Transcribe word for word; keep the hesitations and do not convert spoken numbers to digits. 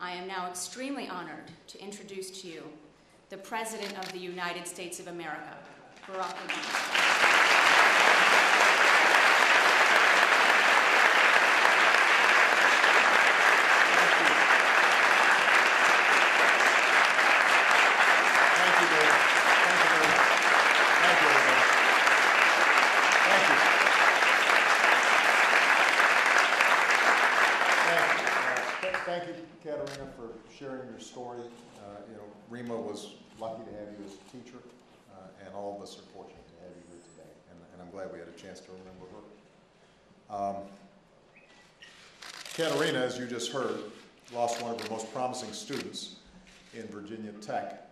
I am now extremely honored to introduce to you the President of the United States of America, Barack Obama. Thank you, Katerina, for sharing your story. Uh, you know, Rima was lucky to have you as a teacher, uh, and all of us are fortunate to have you here today. And, and I'm glad we had a chance to remember her. Um, Katerina, as you just heard, lost one of her most promising students in Virginia Tech